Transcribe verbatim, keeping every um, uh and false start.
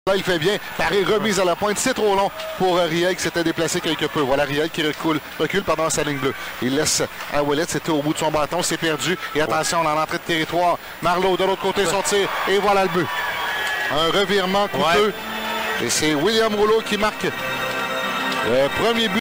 Là, il fait bien. Paris remise à la pointe. C'est trop long pour Riel qui s'était déplacé quelque peu. Voilà Riel qui recule, recule pendant sa ligne bleue. Il laisse à Ouellet. C'était au bout de son bâton. C'est perdu. Et attention, dans l'entrée de territoire. Marleau de l'autre côté son tir. Et voilà le but. Un revirement coûteux. Ouais. Et c'est William Rouleau qui marque le premier but.